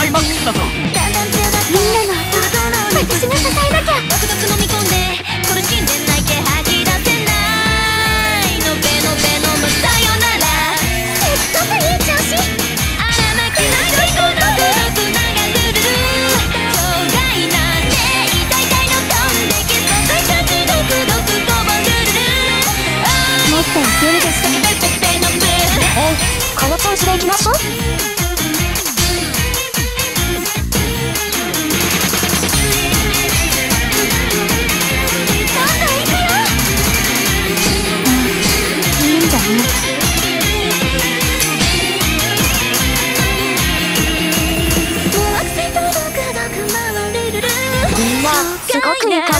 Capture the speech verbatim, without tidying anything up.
イマックスだぞ。 みんなの音私が支えなきゃ。 毒々飲み込んで苦しんでないけ吐き出せないのべのべののさよなら。 すっごくいい調子。 あらまけない恋と毒々ながるるる障害なんて痛い痛いの飛んでけそそいたち毒々こぼるるるもっといけるでしょ。 ペペペペのブえい、この調子でいきましょう。みんなすごくいい感